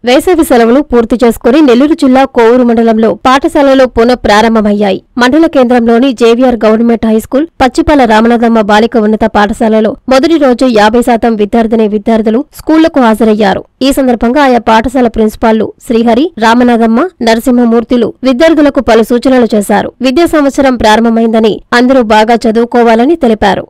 వేసవి సెలవులు పూర్తి చేసుకుని నెల్లూరు జిల్లా కోవూరు మండలంలో పాఠశాలలు పునః ప్రారంభమయ్యాయి. మండల కేంద్రంలోని JVR government high school, Pachipala Ramanathamma బాలిక ఉన్నత పాఠశాలలో మొదటి రోజు 50% విద్యార్థులు స్కూళ్లకు హాజరయ్యారు. ఈ సందర్భంగా ఆయా పాఠశాల ప్రిన్సిపాళ్లు శ్రీహరి, రామనాథమ్మ, నరసింహమూర్తులు విద్యార్థులకు పలు సూచనలు చేశారు. విద్యా సంవత్సరం ప్రారంభమైందని అందరూ బాగా చదువుకోవాలని తెలిపారు.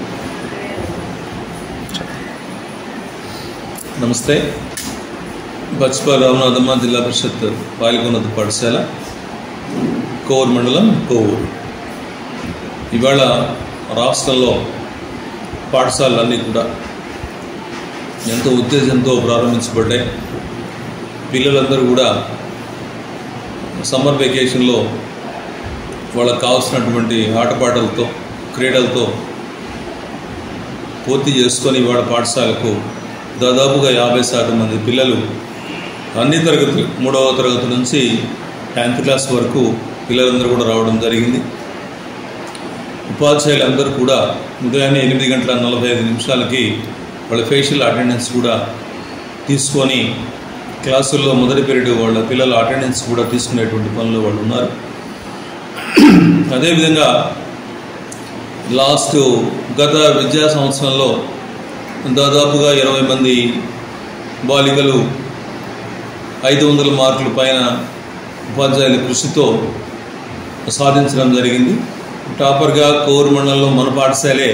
నమస్తే. పచ్చిపాల రామనాథమ్మ జిల్లా పరిషత్ బాలికోన్నత పాఠశాల, కోవూరు మండలం, కోవూరు. ఇవాళ రాష్ట్రంలో పాఠశాలలన్నీ కూడా ఎంతో ఉత్తేజంతో ప్రారంభించబడ్డాయి. పిల్లలందరూ కూడా సమ్మర్ వెకేషన్లో వాళ్ళకు కావాల్సినటువంటి ఆటపాటలతో, క్రీడలతో పూర్తి చేసుకొని వాళ్ళ పాఠశాలకు దాదాపుగా 50% మంది పిల్లలు అన్ని తరగతులు 3వ తరగతి నుంచి 10th క్లాస్ వరకు పిల్లలందరూ కూడా రావడం జరిగింది. ఉపాధ్యాయులందరూ కూడా ఉదయాన్నే 8:45 వాళ్ళ ఫేషియల్ అటెండెన్స్ కూడా తీసుకొని క్లాసుల్లో మొదటి పీరియడ్ వాళ్ళ పిల్లల అటెండెన్స్ కూడా తీసుకునేటువంటి పనులు వాళ్ళు ఉన్నారు. అదేవిధంగా గత విద్యా సంవత్సరంలో దాదాపుగా 20 మంది బాలికలు 500 మార్కుల పైన ఉపాధ్యాయుల కృషితో సాధించడం జరిగింది. టాపర్గా కోవూరు మండలంలో మన పాఠశాలే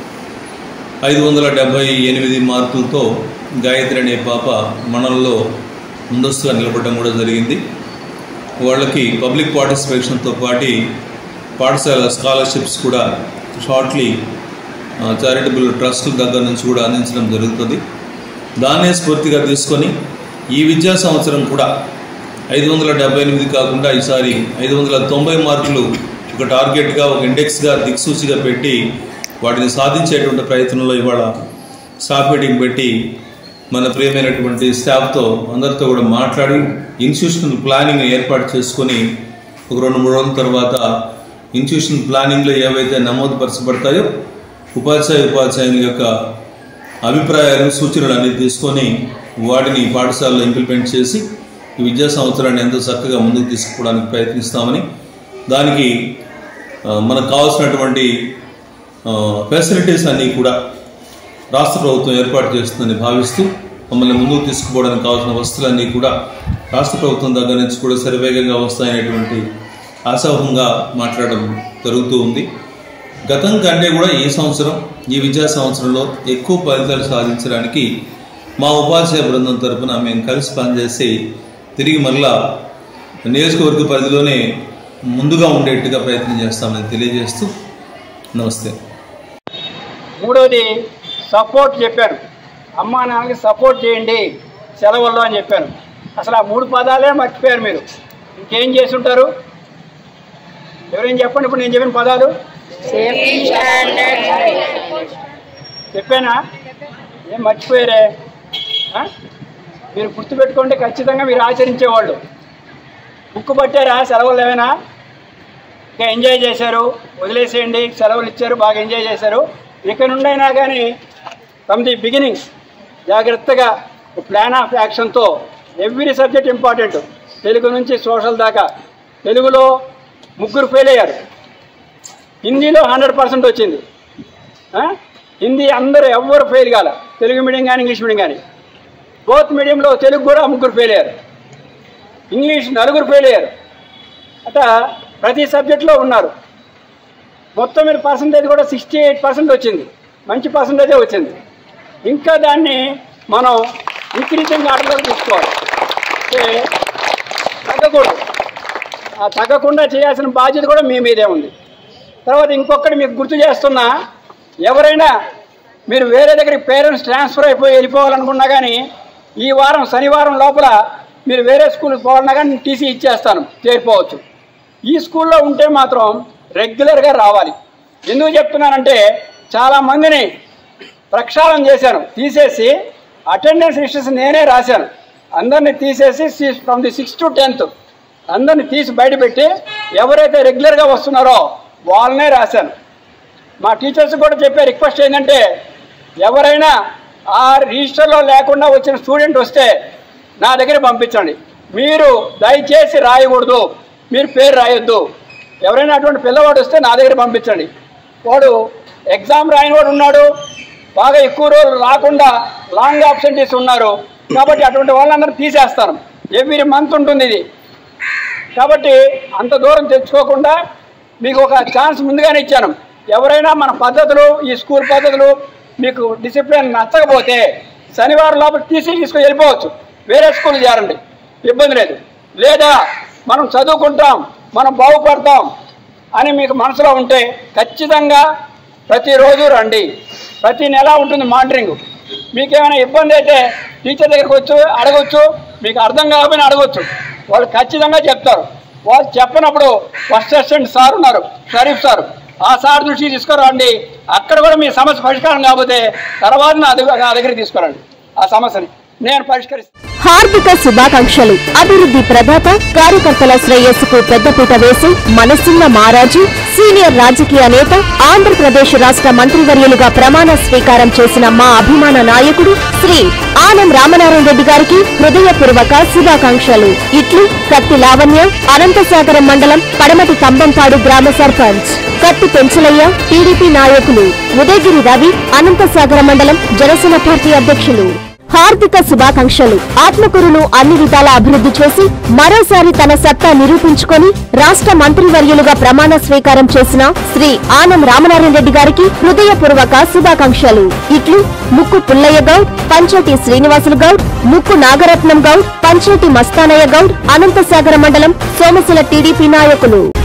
578 మార్కులతో గాయత్రి అనే పాప మండలంలో ముందస్తుగా నిలబడడం కూడా జరిగింది. వాళ్ళకి పబ్లిక్ పార్టిసిపేషన్తో పాటు పాఠశాల స్కాలర్షిప్స్ కూడా షార్ట్లీ చారిటబుల్ ట్రస్టుల దగ్గర నుంచి కూడా అందించడం జరుగుతుంది. దాన్నే స్ఫూర్తిగా తీసుకొని ఈ విద్యా సంవత్సరం కూడా 578 కాకుండా ఈసారి 590 మార్కులు ఒక టార్గెట్గా, ఒక ఇండెక్స్గా, దిక్సూచిగా పెట్టి వాటిని సాధించేటువంటి ప్రయత్నంలో ఇవాళ స్టాఫ్ మీటింగ్ పెట్టి మన ప్రియమైనటువంటి స్టాఫ్తో అందరితో కూడా మాట్లాడి ఇన్స్టిట్యూషనల్ ప్లానింగ్ ఏర్పాటు చేసుకొని ఒక 2-3 రోజుల తర్వాత ఇన్స్టిట్యూషనల్ ప్లానింగ్లో ఏవైతే నమోదుపరచబడతాయో ఉపాధ్యాయుల యొక్క అభిప్రాయాలు, సూచనలు అన్నీ తీసుకొని వాటిని పాఠశాలలో ఇంప్లిమెంట్ చేసి ఈ విద్యా సంవత్సరాన్ని ఎంతో చక్కగా ముందుకు తీసుకుపోవడానికి ప్రయత్నిస్తామని, దానికి మనకు కావాల్సినటువంటి ఫెసిలిటీస్ అన్నీ కూడా రాష్ట్ర ప్రభుత్వం ఏర్పాటు చేస్తుందని భావిస్తూ మమ్మల్ని ముందుకు తీసుకుపోవడానికి కావాల్సిన వస్తువులన్నీ కూడా రాష్ట్ర ప్రభుత్వం దగ్గర నుంచి కూడా శరవేగంగా వస్తాయనేటువంటి ఆశాభంగా మాట్లాడడం జరుగుతూ ఉంది. గతం కంటే కూడా ఈ సంవత్సరం, ఈ విద్యా సంవత్సరంలో ఎక్కువ ఫలితాలు సాధించడానికి మా ఉపాధ్యాయ బృందం తరఫున మేము కలిసి పనిచేసి తిరిగి మరలా నియోజకవర్గ పరిధిలోనే ముందుగా ఉండేట్టుగా ప్రయత్నం చేస్తామని తెలియజేస్తూ నమస్తే. మూడోది సపోర్ట్ చెప్పాను. అమ్మా నాన్నకి సపోర్ట్ చేయండి సెలవుల్లో అని చెప్పాను. అసలు ఆ 3 పదాలే మర్చిపోయారు మీరు. ఇంకేం చేసి ఉంటారు? ఎవరైనా చెప్పండి. ఇప్పుడు నేను చెప్పిన పదాలు చెప్పానా? ఏం మర్చిపోయారే? మీరు గుర్తుపెట్టుకుంటే ఖచ్చితంగా మీరు ఆచరించేవాళ్ళు. బుక్ పట్టారా? సెలవులు ఏమైనా ఇంకా ఎంజాయ్ చేశారు? వదిలేసేయండి. సెలవులు ఇచ్చారు, బాగా ఎంజాయ్ చేశారు. ఇక నుండైనా కానీ ఫ్రమ్ ది బిగినింగ్ జాగ్రత్తగా ప్లాన్ ఆఫ్ యాక్షన్తో ఎవ్రీ సబ్జెక్ట్ ఇంపార్టెంట్. తెలుగు నుంచి సోషల్ దాకా. తెలుగులో 3 ఫెయిల్ అయ్యారు. హిందీలో 100% వచ్చింది. హిందీ అందరూ ఎవ్వరు ఫెయిల్ కాల, తెలుగు మీడియం కానీ ఇంగ్లీష్ మీడియం కానీ. బోత్ మీడియంలో తెలుగు కూడా 3 ఫెయిల్ అయ్యారు. ఇంగ్లీష్ 4 ఫెయిల్ అయ్యారు. అట్లా ప్రతి సబ్జెక్టులో ఉన్నారు. మొత్తం మీద పర్సంటేజ్ కూడా 68% వచ్చింది. మంచి పర్సంటేజే వచ్చింది. ఇంకా దాన్ని మనం ఇంక్రీజింగ్ ఆర్డర్లో తీసుకోవాలి. అంటే తగ్గకూడదు. ఆ తగ్గకుండా చేయాల్సిన బాధ్యత కూడా మీ మీదే ఉంది. తర్వాత ఇంకొకటి మీకు గుర్తు చేస్తున్నా, ఎవరైనా మీరు వేరే దగ్గరికి పేరెంట్స్ ట్రాన్స్ఫర్ అయిపోయి వెళ్ళిపోవాలనుకున్నా కానీ ఈ వారం శనివారం లోపల మీరు వేరే స్కూల్కి పోవాలన్నా కానీ టీసీ ఇచ్చేస్తాను, చేరిపోవచ్చు. ఈ స్కూల్లో ఉంటే మాత్రం రెగ్యులర్గా రావాలి. ఎందుకు చెప్తున్నానంటే చాలామందిని ప్రక్షాళన చేశాను, తీసేసి అటెండెన్స్ లిస్ట్స్ నేనే రాశాను. అందరినీ తీసేసి from the 6th to 10th అందరినీ తీసి బయటపెట్టి ఎవరైతే రెగ్యులర్గా వస్తున్నారో వాళ్ళనే రాశాను. మా టీచర్స్ కూడా చెప్పే రిక్వెస్ట్ ఏంటంటే ఎవరైనా ఆ రిజిస్టర్లో లేకుండా వచ్చిన స్టూడెంట్ వస్తే నా దగ్గర పంపించండి. మీరు దయచేసి రాయకూడదు, మీరు పేరు రాయొద్దు. ఎవరైనా అటువంటి పిల్లవాడు వస్తే నా దగ్గర పంపించండి. వాడు ఎగ్జామ్ రాయని వాడు ఉన్నాడు, బాగా ఎక్కువ రోజులు రాకుండా లాంగ్ ఆబ్సెంటీస్ ఉన్నారు. కాబట్టి అటువంటి వాళ్ళందరూ తీసేస్తాను. ఎవ్రీ మంత్ ఉంటుంది ఇది. కాబట్టి అంత దూరం తెచ్చుకోకుండా మీకు ఒక ఛాన్స్ ముందుగానే ఇచ్చాను. ఎవరైనా మన పద్ధతులు, ఈ స్కూల్ పద్ధతులు మీకు డిసిప్లిన్ నచ్చకపోతే శనివారం లోపల తీసుకొని వెళ్ళిపోవచ్చు, వేరే స్కూల్ చేరండి, ఇబ్బంది లేదు. లేదా మనం చదువుకుంటాం, మనం బాగుపడతాం అని మీకు మనసులో ఉంటే ఖచ్చితంగా ప్రతిరోజు రండి. ప్రతి నెల ఉంటుంది మానిటరింగ్. మీకు ఏమైనా ఇబ్బంది అయితే టీచర్ దగ్గరికి వచ్చి అడగవచ్చు, మీకు అర్థం కాకపోయినా అడగవచ్చు, వాళ్ళు ఖచ్చితంగా చెప్తారు. వాళ్ళు చెప్పినప్పుడు ఫస్ట్ అసిస్టెంట్ సార్ ఉన్నారు, షరీఫ్ సార్, ఆ సార్ దృష్టికి తీసుకురండి. అక్కడ కూడా మీ సమస్య పరిష్కారం కాకపోతే తర్వాత నా దగ్గరికి తీసుకురండి, ఆ సమస్యని నేను పరిష్కరిస్తాను. హార్దిక శుభాకాంక్షలు. అభివృద్ధి ప్రదాత, కార్యకర్తల శ్రేయస్సుకు పెద్దపీట వేసి మనసున్న మారాజు, సీనియర్ రాజకీయ నేత, ఆంధ్రప్రదేశ్ రాష్ట్ర మంత్రివర్యులుగా ప్రమాణ స్వీకారం చేసిన మా అభిమాన నాయకుడు శ్రీ ఆనం రామనారాయణ రెడ్డి గారికి హృదయపూర్వక శుభాకాంక్షలు. ఇట్లు కత్తి లావణ్య, అనంతసాగరం మండలం పడమటి కంబంపాడు గ్రామ సర్పంచ్. కత్తి పెంచలయ్య, టీడీపీ నాయకులు. ఉదయగిరి రవి, అనంతసాగర మండలం జనసేన పార్టీ అధ్యక్షులు. హార్దిక శుభాకాంక్షలు. ఆత్మకూరును అన్ని విధాల అభివృద్ధి చేసి మరోసారి తన సత్తా నిరూపించుకొని రాష్ట్ర మంత్రివర్యులుగా ప్రమాణ స్వీకారం చేసిన శ్రీ ఆనం రామనారాయణ రెడ్డి గారికి హృదయపూర్వక శుభాకాంక్షలు. ఇట్లు ముక్కు పుల్లయ్య గౌడ్, పంచాయతీ శ్రీనివాసులు గౌడ్, ముక్కు నాగరత్నం గౌడ్, పంచాయతీ మస్తానయ్య గౌడ్, అనంతసాగర మండలం సోమశిల టీడీపీ నాయకులు.